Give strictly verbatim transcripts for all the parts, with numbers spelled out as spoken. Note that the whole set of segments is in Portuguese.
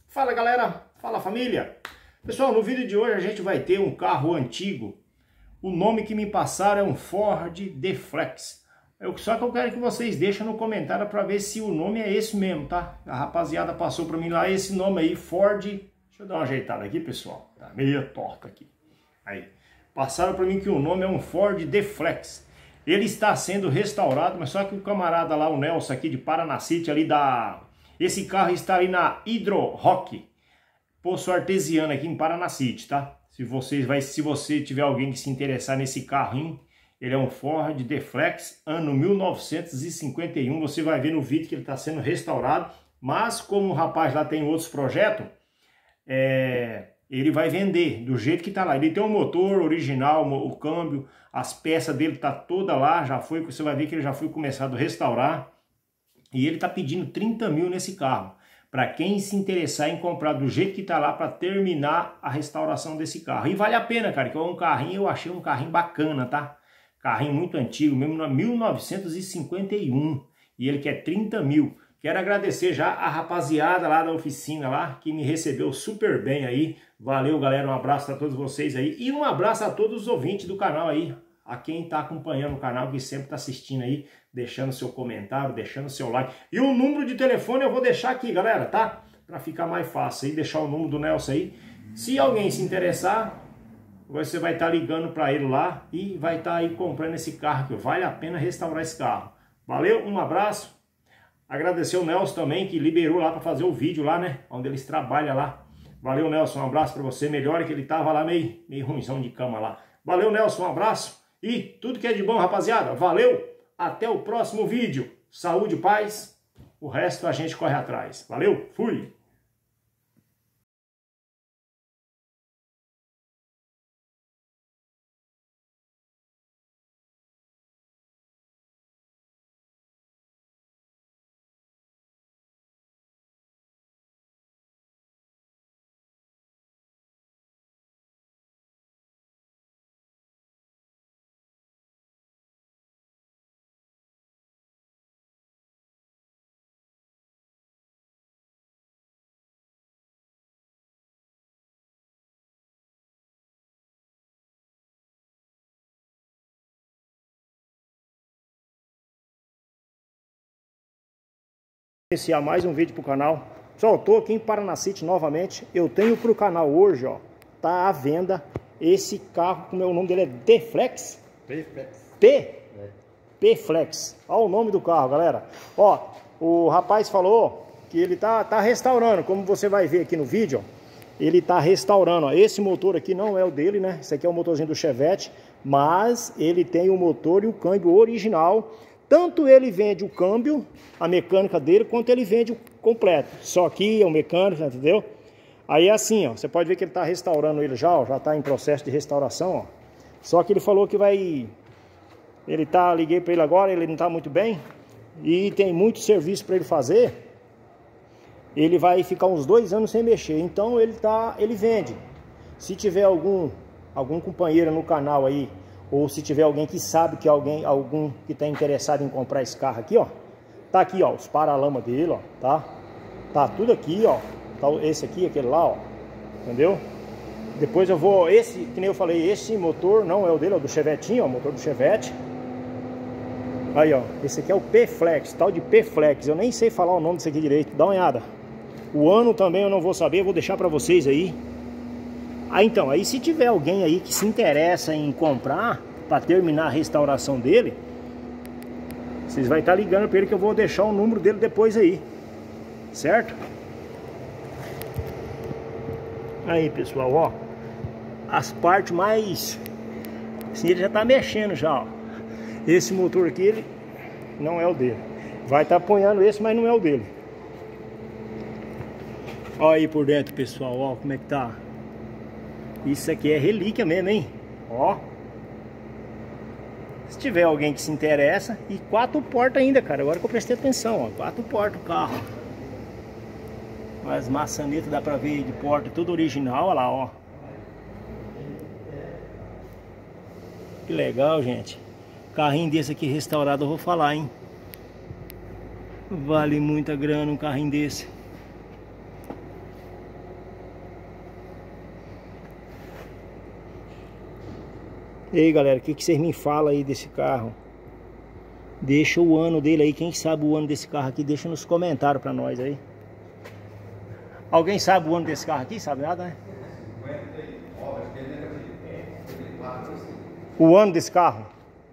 Fala galera, fala família. Pessoal, no vídeo de hoje a gente vai ter um carro antigo. O nome que me passaram é um Ford D-Flex. Eu, só que eu quero que vocês deixem no comentário para ver se o nome é esse mesmo, tá? A rapaziada passou para mim lá esse nome aí, Ford. Deixa eu dar uma ajeitada aqui, pessoal. Tá meio torto aqui. Aí, passaram para mim que o nome é um Ford D-Flex. Ele está sendo restaurado, mas só que o camarada lá, o Nelson aqui de Paranacite, ali da... Esse carro está ali na Hydro Rock, Poço Artesiano aqui em Paranacite, tá? Se vocês vai, se você tiver alguém que se interessar nesse carrinho, ele é um Ford D-Flex, ano mil novecentos e cinquenta e um, você vai ver no vídeo que ele está sendo restaurado, mas como o rapaz lá tem outros projetos, é, ele vai vender do jeito que está lá. Ele tem um motor original, o câmbio, as peças dele tá toda lá, já foi, você vai ver que ele já foi começado a restaurar. E ele está pedindo trinta mil nesse carro. Para quem se interessar em comprar do jeito que está lá para terminar a restauração desse carro. E vale a pena, cara, que é um carrinho, eu achei um carrinho bacana, tá? Carrinho muito antigo, mesmo mil novecentos e cinquenta e um. E ele quer trinta mil. Quero agradecer já a rapaziada lá da oficina lá, que me recebeu super bem aí. Valeu, galera, um abraço a todos vocês aí. E um abraço a todos os ouvintes do canal aí. A quem está acompanhando o canal, que sempre está assistindo aí, deixando seu comentário, deixando seu like. E o número de telefone eu vou deixar aqui, galera, tá? Para ficar mais fácil aí, deixar o número do Nelson aí. Se alguém se interessar, você vai estar tá ligando para ele lá e vai estar tá aí comprando esse carro, que vale a pena restaurar esse carro. Valeu, um abraço. Agradecer o Nelson também, que liberou lá para fazer o vídeo lá, né? Onde eles trabalham lá. Valeu, Nelson, um abraço para você. Melhor que ele tava lá meio, meio ruimzão de cama lá. Valeu, Nelson, um abraço. E tudo que é de bom, rapaziada. Valeu, até o próximo vídeo. Saúde, paz. O resto a gente corre atrás. Valeu, fui. Iniciar mais um vídeo pro canal. Pessoal, eu tô aqui em Paranacite novamente. Eu tenho pro canal hoje, ó, tá à venda esse carro, como é o nome dele é D-Flex? P-Flex. P? P-Flex. Olha o nome do carro, galera. Ó, o rapaz falou que ele tá, tá restaurando, como você vai ver aqui no vídeo, ó. Ele tá restaurando, ó. Esse motor aqui não é o dele, né? Esse aqui é o motorzinho do Chevette, mas ele tem o motor e o câmbio original. Tanto ele vende o câmbio, a mecânica dele, quanto ele vende o completo. Só aqui é o mecânico, entendeu? Aí é assim, ó, você pode ver que ele está restaurando ele já, ó, já está em processo de restauração, ó. Só que ele falou que vai... Ele tá, liguei para ele agora, ele não está muito bem. E tem muito serviço para ele fazer. Ele vai ficar uns dois anos sem mexer. Então ele, tá, ele vende. Se tiver algum, algum companheiro no canal aí, ou se tiver alguém que sabe que alguém, algum que está interessado em comprar esse carro aqui, ó, tá aqui, ó, os paralamas dele, ó, tá? Tá tudo aqui, ó, tá esse aqui, aquele lá, ó, entendeu? Depois eu vou, esse, que nem eu falei, esse motor não é o dele, é o do Chevetinho, ó, motor do Chevette. Aí, ó, esse aqui é o P-Flex, tal de P-Flex, eu nem sei falar o nome desse aqui direito, dá uma olhada. O ano também eu não vou saber, eu vou deixar pra vocês aí. Ah, então, aí se tiver alguém aí que se interessa em comprar para terminar a restauração dele, vocês vão estar ligando para ele que eu vou deixar o número dele depois aí, certo? Aí, pessoal, ó, as partes mais, assim, ele já tá mexendo já, ó. Esse motor aqui, ele não é o dele. Vai estar apoiando esse, mas não é o dele. Ó aí por dentro, pessoal, ó, como é que tá. Isso aqui é relíquia mesmo, hein? Ó. Se tiver alguém que se interessa. E quatro portas ainda, cara. Agora que eu prestei atenção, ó. Quatro portas o carro. As maçanetas dá pra ver de porta. Tudo original, olha lá, ó. Que legal, gente. Carrinho desse aqui restaurado, eu vou falar, hein? Vale muita grana um carrinho desse. E aí, galera, o que, que vocês me falam aí desse carro? Deixa o ano dele aí, quem sabe o ano desse carro aqui, deixa nos comentários pra nós aí. Alguém sabe o ano desse carro aqui? Sabe nada, né? O ano desse carro?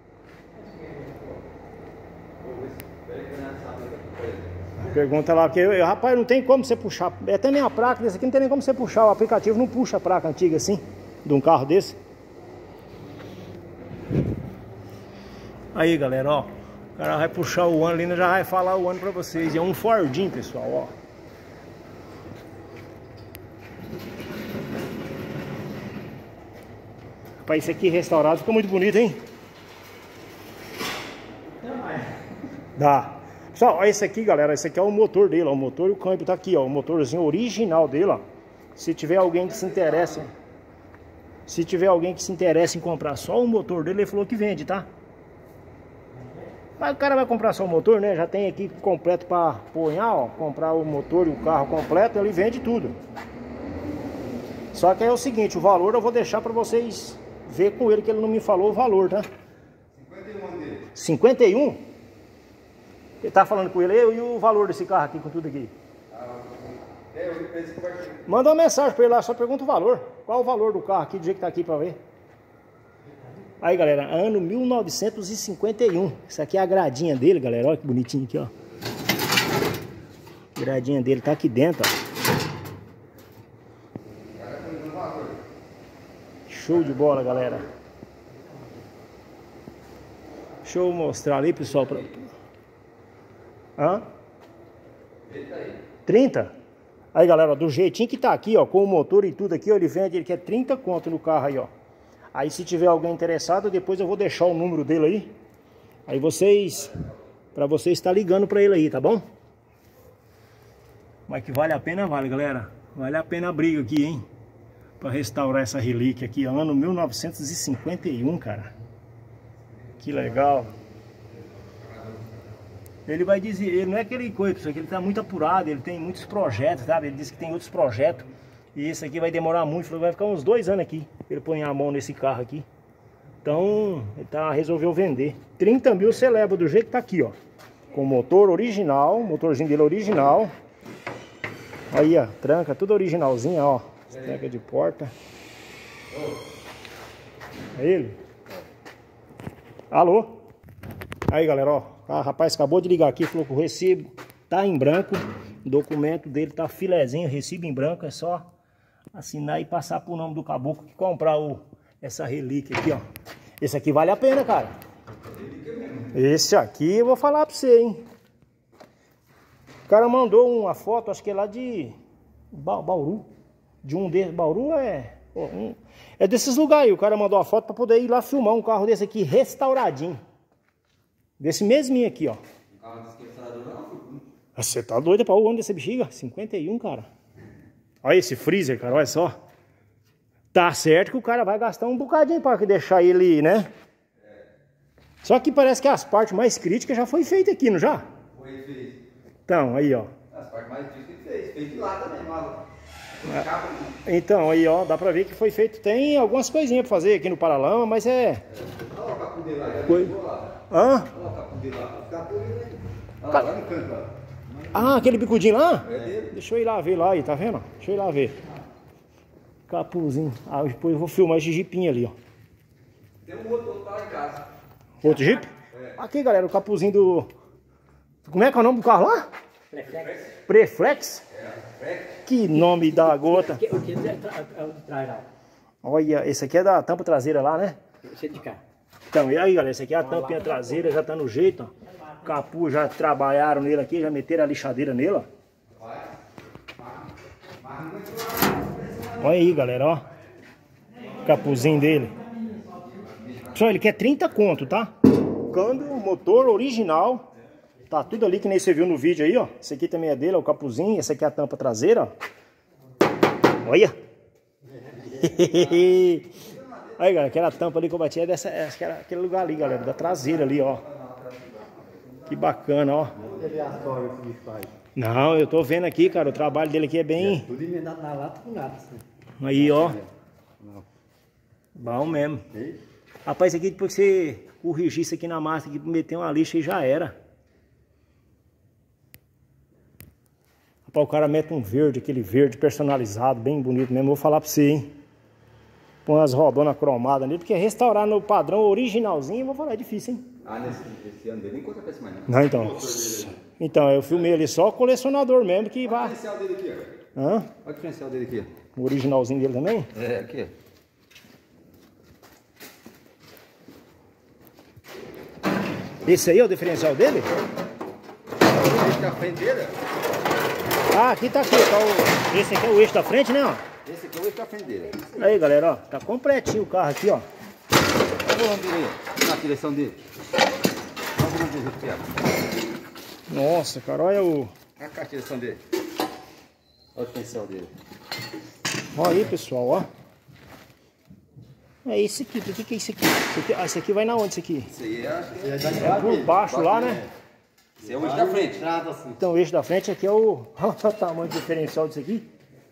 Pergunta lá, porque eu, eu, rapaz, não tem como você puxar. É até nem a placa desse aqui, não tem nem como você puxar. O aplicativo não puxa a placa antiga assim, de um carro desse. Aí, galera, ó. O cara vai puxar o ano ali, já vai falar o ano pra vocês. É um Fordinho, pessoal, ó. Rapaz, isso aqui restaurado ficou muito bonito, hein? Dá. Pessoal, olha esse aqui, galera. Esse aqui é o motor dele, ó. O motor e o câmbio tá aqui, ó. O motorzinho original dele, ó. Se tiver alguém que se interessa, se tiver alguém que se interessa em comprar só o motor dele, ele falou que vende, tá? Mas o cara vai comprar só o motor, né? Já tem aqui completo pra ponhar, ó. Comprar o motor e o carro completo, ele vende tudo. Só que é o seguinte, o valor eu vou deixar pra vocês ver com ele, que ele não me falou o valor, tá? cinquenta e um dele. cinquenta e um? Ele tá falando com ele, eu e o valor desse carro aqui, com tudo aqui. Manda uma mensagem pra ele lá, só pergunta o valor. Qual o valor do carro aqui, do jeito que tá aqui pra ver. Aí, galera, ano mil novecentos e cinquenta e um. Isso aqui é a gradinha dele, galera. Olha que bonitinho aqui, ó. A gradinha dele tá aqui dentro, ó. Show de bola, galera. Deixa eu mostrar ali, pessoal. Pra... Hã? trinta? Aí, galera, ó, do jeitinho que tá aqui, ó, com o motor e tudo aqui, ó, ele vende, ele quer trinta conto no carro aí, ó. Aí, se tiver alguém interessado, depois eu vou deixar o número dele aí. Aí vocês, pra vocês estar ligando pra ele aí, tá bom? Mas que vale a pena, vale, galera. Vale a pena a briga aqui, hein? Pra restaurar essa relíquia aqui, ano mil novecentos e cinquenta e um, cara. Que legal. Ele vai dizer, ele não é aquele coisa, que ele tá muito apurado, ele tem muitos projetos, sabe? Ele disse que tem outros projetos. E esse aqui vai demorar muito, vai ficar uns dois anos aqui. Ele põe a mão nesse carro aqui. Então, ele tá, resolveu vender. trinta mil você leva do jeito que tá aqui, ó. Com motor original, motorzinho dele original. Aí, ó, tranca, tudo originalzinho, ó. Tranca de porta. É ele? Alô? Aí, galera, ó. Ah, rapaz, acabou de ligar aqui, falou que o recibo tá em branco. O documento dele tá filezinho, recibo em branco. É só assinar e passar pro nome do caboclo que comprar o, essa relíquia aqui, ó. Esse aqui vale a pena, cara. Esse aqui eu vou falar pra você, hein. O cara mandou uma foto, acho que é lá de ba Bauru. De um desses. Bauru é... Um, é desses lugares aí. O cara mandou a foto pra poder ir lá filmar um carro desse aqui, restauradinho. Desse mesminho aqui, ó. Um carro desse restaurador não? Você tá doido pra o ano desse bexiga? cinquenta e um, cara. Olha esse freezer, cara, olha só. Tá certo que o cara vai gastar um bocadinho pra deixar ele, né? É. Só que parece que as partes mais críticas já foi feita aqui, não já? Foi feito. Então, aí, ó. As partes mais críticas que fez. Feito lá também, lá. Ah, então, aí, ó, dá pra ver que foi feito. Tem algumas coisinhas pra fazer aqui no paralama, mas é... é. Olha o capô dele lá, já Coi... lá. Hã? Olha o capô dele lá. O capô dele aí. Olha lá, lá no canto, lá. Ah, aquele bicudinho lá? É dele. Deixa eu ir lá ver lá aí, tá vendo? Deixa eu ir lá ver. Capuzinho. Ah, depois eu vou filmar esse jipinho ali, ó. Tem um outro, outro lá em casa. Outro jipe? É. Aqui, galera, o capuzinho do... Como é que é o nome do carro lá? Preflex. Preflex? É, que nome da gota. O que é? Olha, esse aqui é da tampa traseira lá, né? Esse é de cá. Então, e aí, galera, esse aqui é a tampinha traseira, já tá no jeito, ó. O capu já trabalharam nele aqui, já meteram a lixadeira nele, ó. Olha aí, galera, ó. O capuzinho dele. Só ele quer trinta conto, tá? Câmbio, motor original. Tá tudo ali que nem você viu no vídeo aí, ó. Esse aqui também é dele, ó, o capuzinho. Essa aqui é a tampa traseira, ó. Olha. Aí, galera, aquela tampa ali que eu bati é dessa, é aquele lugar ali, galera, da traseira ali, ó. Que bacana, ó. Não, eu tô vendo aqui, cara, o trabalho dele aqui é bem... Tudo emendado na lata com nada. Aí, ó. Bom mesmo. Rapaz, isso aqui depois que você corrigir isso aqui na massa, aqui, meter uma lixa e já era. Rapaz, o cara mete um verde, aquele verde personalizado, bem bonito mesmo. Vou falar pra você, hein. Põe umas rodonas cromadas nele, porque restaurar no padrão originalzinho, vou falar, é difícil, hein. Ah, nesse, nesse ano dele nem conta peça mais não. Não, então. Então, eu filmei ali só colecionador mesmo que vai. Olha o diferencial dele aqui, ó. Hã? Olha o diferencial dele aqui. O originalzinho dele também? É, aqui. Esse aí é o diferencial dele? Esse da frente dele, ó. Ah, aqui tá aqui, tá o... Esse aqui é o eixo da frente, né, ó? Esse aqui é o eixo da frente dele. Aí, galera, ó, tá completinho o carro aqui, ó. Olha o volante dele aí, na direção dele. Olha o volante dele aqui, ó. Nossa, cara, olha o... Olha a direção dele. Olha o diferencial dele. Olha aí, pessoal, ó. É esse aqui, o que que é esse aqui? Esse aqui, ah, esse aqui vai na onde, esse aqui? Esse aí é... É por baixo lá, né? Esse é o eixo da frente. Então o eixo da frente aqui é o... Olha o tamanho diferencial disso aqui.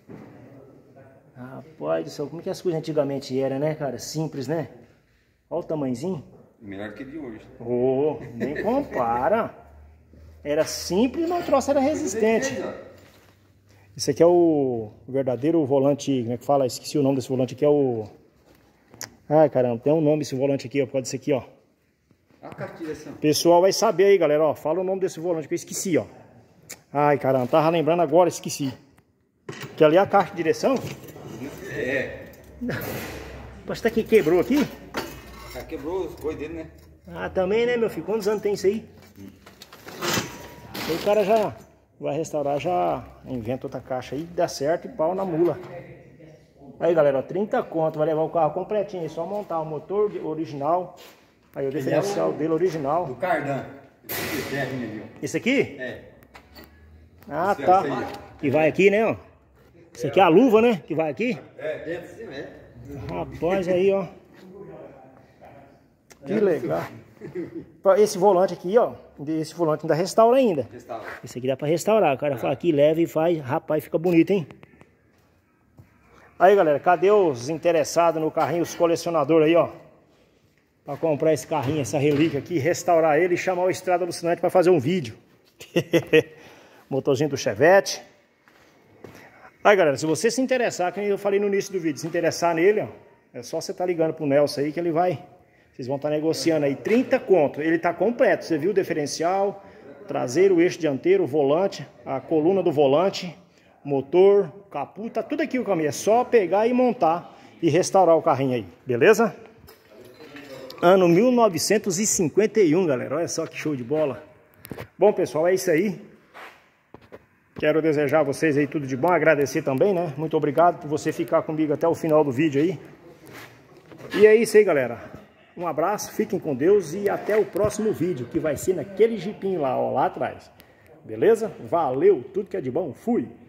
Rapaz do céu, como que as coisas antigamente eram, né, cara? Simples, né? Olha o tamanhozinho. Melhor que de hoje. Oh, nem compara. Era simples, mas o troço era resistente. Esse aqui é o verdadeiro volante, como é que fala? Esqueci o nome desse volante aqui, é o... Ai, caramba, tem um nome esse volante aqui, ó, por causa desse aqui, ó. O pessoal vai saber aí, galera, ó. Fala o nome desse volante que eu esqueci, ó. Ai, caramba, tava lembrando agora, esqueci. Que ali é a caixa de direção. É. Parece que quebrou aqui. Já quebrou os coisas dele, né? Ah, também, né, meu filho? Quantos anos tem isso aí? Hum. Aí o cara já vai restaurar, já inventa outra caixa aí, dá certo e pau na mula. Aí, galera, ó, trinta conto, vai levar o carro completinho, é só montar o motor original. Aí o diferencial é o dele original. Do Cardan. Esse aqui? É. Ah, esse tá. aí. Que vai aqui, né, ó. Esse aqui é a luva, né? Que vai aqui. É, dentro sim, é. Rapaz, aí, ó. Que legal. Esse volante aqui, ó. Esse volante ainda restaura ainda. Restaura. Esse aqui dá pra restaurar. O cara fala aqui, leva e faz. Rapaz, fica bonito, hein? Aí, galera, cadê os interessados no carrinho, os colecionadores aí, ó? Pra comprar esse carrinho, essa relíquia aqui, restaurar ele e chamar o Estrada Alucinante pra fazer um vídeo. Motorzinho do Chevette. Aí, galera, se você se interessar, como eu falei no início do vídeo, se interessar nele, ó, é só você tá ligando pro Nelson aí que ele vai... Vocês vão estar negociando aí trinta conto. Ele tá completo, você viu o diferencial, traseiro, o eixo dianteiro, o volante, a coluna do volante, motor, capô, tá tudo aqui o caminho. É só pegar e montar e restaurar o carrinho aí, beleza? Ano mil novecentos e cinquenta e um, galera. Olha só que show de bola. Bom, pessoal, é isso aí. Quero desejar a vocês aí tudo de bom. Agradecer também, né? Muito obrigado por você ficar comigo até o final do vídeo aí. E é isso aí, galera. Um abraço, fiquem com Deus e até o próximo vídeo, que vai ser naquele jipinho lá, ó, lá atrás. Beleza? Valeu, tudo que é de bom. Fui!